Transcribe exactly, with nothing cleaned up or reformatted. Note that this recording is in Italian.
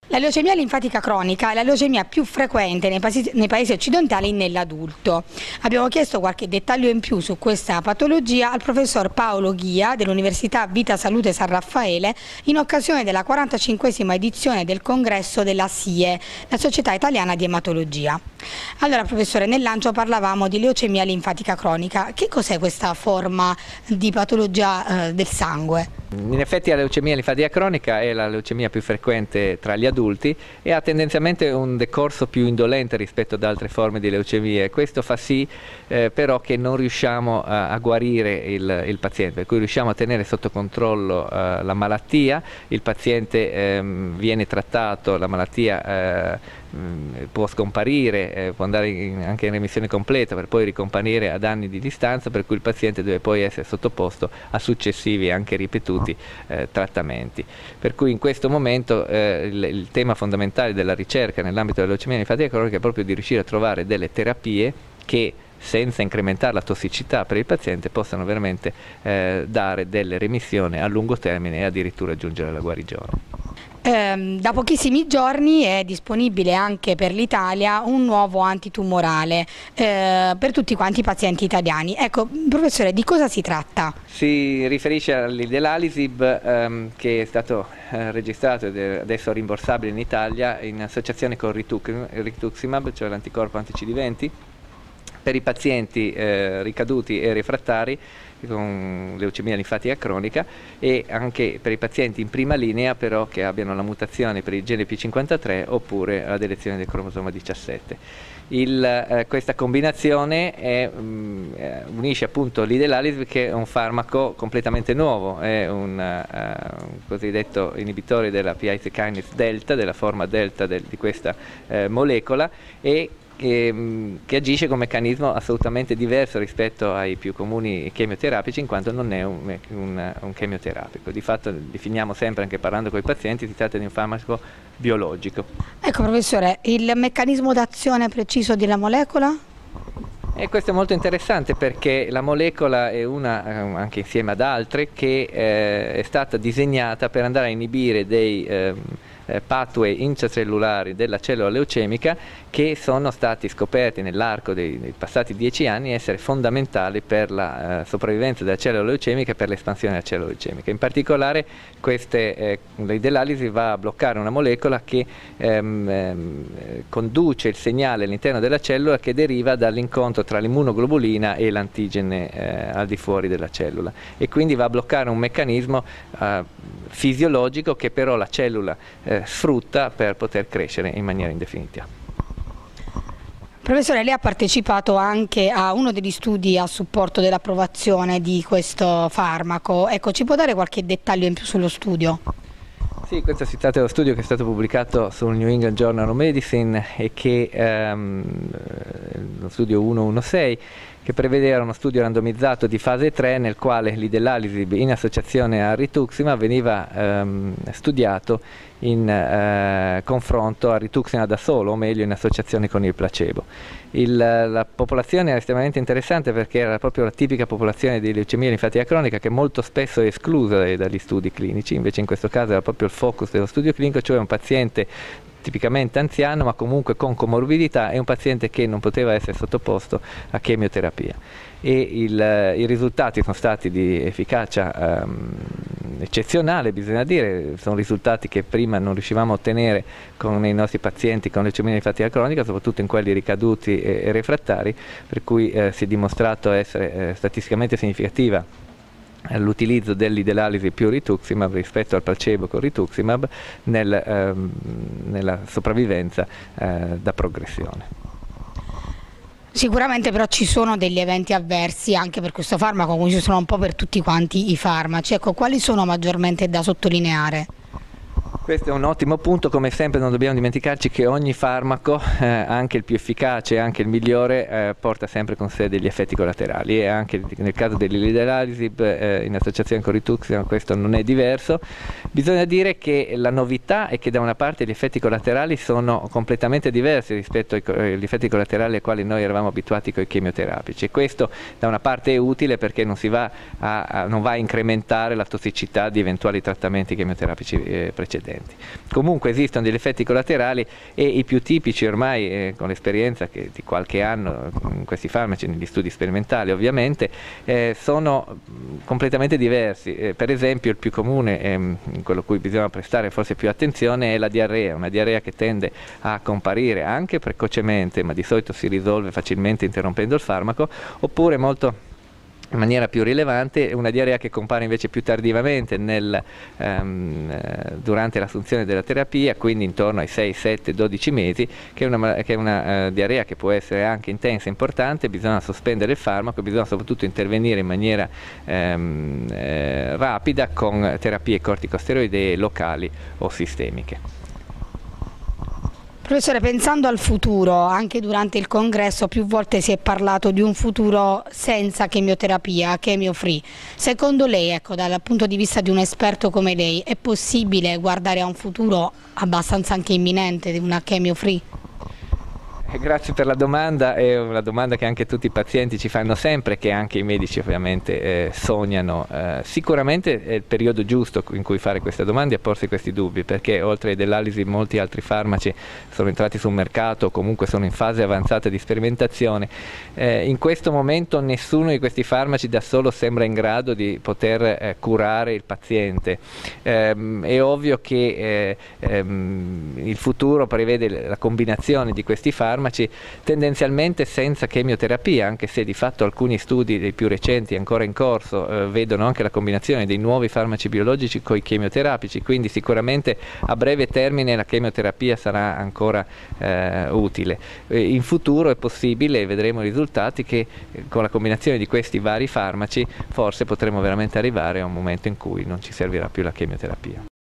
La leucemia linfatica cronica è la leucemia più frequente nei paesi, nei paesi occidentali nell'adulto. Abbiamo chiesto qualche dettaglio in più su questa patologia al professor Paolo Ghia dell'Università Vita Salute San Raffaele in occasione della quarantacinquesima edizione del congresso della S I E, la Società Italiana di Ematologia. Allora professore, nel lancio parlavamo di leucemia linfatica cronica. Che cos'è questa forma di patologia eh, del sangue? In effetti la leucemia linfatica cronica è la leucemia più frequente tra gli adulti e ha tendenzialmente un decorso più indolente rispetto ad altre forme di leucemia. Questo fa sì eh, però che non riusciamo a, a guarire il, il paziente, per cui riusciamo a tenere sotto controllo eh, la malattia, il paziente eh, viene trattato, la malattia eh, può scomparire, eh, può andare in, anche in remissione completa per poi ricomparire ad anni di distanza, per cui il paziente deve poi essere sottoposto a successivi anche ripetuti eh, trattamenti. Per cui in questo momento eh, il, il tema fondamentale della ricerca nell'ambito della leucemia linfatica cronica è proprio di riuscire a trovare delle terapie che senza incrementare la tossicità per il paziente possano veramente eh, dare delle remissioni a lungo termine e addirittura giungere alla guarigione. Eh, da pochissimi giorni è disponibile anche per l'Italia un nuovo antitumorale eh, per tutti quanti i pazienti italiani. Ecco, professore, di cosa si tratta? Si riferisce all'Idelalisib ehm, che è stato eh, registrato ed è adesso rimborsabile in Italia in associazione con Rituximab, cioè l'anticorpo anti C D venti, per i pazienti eh, ricaduti e refrattari con leucemia linfatica cronica e anche per i pazienti in prima linea però che abbiano la mutazione per il gene P cinquantatré oppure la delezione del cromosoma diciassette. Il, eh, questa combinazione è, mh, unisce appunto l'Idelalisib, che è un farmaco completamente nuovo, è un, uh, un cosiddetto inibitore della P I C kinase delta, della forma delta del, di questa eh, molecola, e Che, che agisce con un meccanismo assolutamente diverso rispetto ai più comuni chemioterapici, in quanto non è un, un, un chemioterapico. Di fatto definiamo sempre, anche parlando con i pazienti, si tratta di un farmaco biologico. Ecco professore, il meccanismo d'azione preciso della molecola? E questo è molto interessante perché la molecola è una, anche insieme ad altre, che eh, è stata disegnata per andare a inibire dei eh, pathway intracellulari della cellula leucemica che sono stati scoperti nell'arco dei, dei passati dieci anni essere fondamentali per la eh, sopravvivenza della cellula leucemica e per l'espansione della cellula leucemica. In particolare queste, eh, l'Idelalisib va a bloccare una molecola che ehm, ehm, conduce il segnale all'interno della cellula che deriva dall'incontro tra l'immunoglobulina e l'antigene eh, al di fuori della cellula, e quindi va a bloccare un meccanismo eh, fisiologico che però la cellula eh, sfrutta per poter crescere in maniera indefinitiva. Professore, lei ha partecipato anche a uno degli studi a supporto dell'approvazione di questo farmaco. Ecco, ci può dare qualche dettaglio in più sullo studio? Sì, questo si tratta dello studio che è stato pubblicato sul New England Journal of Medicine e che ehm, lo studio centodiciassei, che prevedeva uno studio randomizzato di fase tre nel quale l'Idelalisib in associazione a Rituximab veniva ehm, studiato in eh, confronto a Rituximab da solo, o meglio in associazione con il placebo. Il, la popolazione era estremamente interessante perché era proprio la tipica popolazione di leucemia linfatica cronica che molto spesso è esclusa dai, dagli studi clinici, invece in questo caso era proprio il focus dello studio clinico, cioè un paziente tipicamente anziano ma comunque con comorbidità e un paziente che non poteva essere sottoposto a chemioterapia. E il, i risultati sono stati di efficacia um, eccezionale, bisogna dire, sono risultati che prima non riuscivamo a ottenere con i nostri pazienti con leucemia linfatica cronica, soprattutto in quelli ricaduti e, e refrattari, per cui eh, si è dimostrato essere eh, statisticamente significativa l'utilizzo dell'Idelalisib più Rituximab rispetto al placebo con Rituximab nel, ehm, nella sopravvivenza eh, da progressione. Sicuramente però ci sono degli eventi avversi anche per questo farmaco, come ci sono un po' per tutti quanti i farmaci. Ecco, quali sono maggiormente da sottolineare? Questo è un ottimo punto, come sempre non dobbiamo dimenticarci che ogni farmaco, eh, anche il più efficace e anche il migliore, eh, porta sempre con sé degli effetti collaterali, e anche nel caso dell'Idelalisib eh, in associazione con Rituximab questo non è diverso. Bisogna dire che la novità è che da una parte gli effetti collaterali sono completamente diversi rispetto ai, agli effetti collaterali ai quali noi eravamo abituati con i chemioterapici, e questo da una parte è utile perché non, si va a, a, non va a incrementare la tossicità di eventuali trattamenti chemioterapici eh, precedenti. pazienti. Comunque esistono degli effetti collaterali e i più tipici ormai, eh, con l'esperienza che di qualche anno in questi farmaci, negli studi sperimentali ovviamente, eh, sono completamente diversi. Eh, per esempio il più comune, ehm, quello a cui bisogna prestare forse più attenzione, è la diarrea, una diarrea che tende a comparire anche precocemente, ma di solito si risolve facilmente interrompendo il farmaco, oppure molto in maniera più rilevante una diarrea che compare invece più tardivamente nel, ehm, eh, durante l'assunzione della terapia, quindi intorno ai sei, sette, dodici mesi, che è una, che è una uh, diarrea che può essere anche intensa e importante. Bisogna sospendere il farmaco, bisogna soprattutto intervenire in maniera ehm, eh, rapida con terapie corticosteroidee locali o sistemiche. Professore, pensando al futuro, anche durante il congresso più volte si è parlato di un futuro senza chemioterapia, chemio free. Secondo lei, ecco, dal punto di vista di un esperto come lei, è possibile guardare a un futuro abbastanza anche imminente di una chemio free? Grazie per la domanda, è una domanda che anche tutti i pazienti ci fanno sempre, che anche i medici ovviamente eh, sognano. Eh, sicuramente è il periodo giusto in cui fare queste domande e porsi questi dubbi, perché oltre ai Dell'Alisi molti altri farmaci sono entrati sul mercato o comunque sono in fase avanzata di sperimentazione. Eh, in questo momento nessuno di questi farmaci da solo sembra in grado di poter eh, curare il paziente. Eh, è ovvio che eh, ehm, il futuro prevede la combinazione di questi farmaci tendenzialmente senza chemioterapia, anche se di fatto alcuni studi dei più recenti ancora in corso eh, vedono anche la combinazione dei nuovi farmaci biologici con i chemioterapici, quindi sicuramente a breve termine la chemioterapia sarà ancora eh, utile. Eh, in futuro è possibile, e vedremo i risultati, che eh, con la combinazione di questi vari farmaci forse potremo veramente arrivare a un momento in cui non ci servirà più la chemioterapia.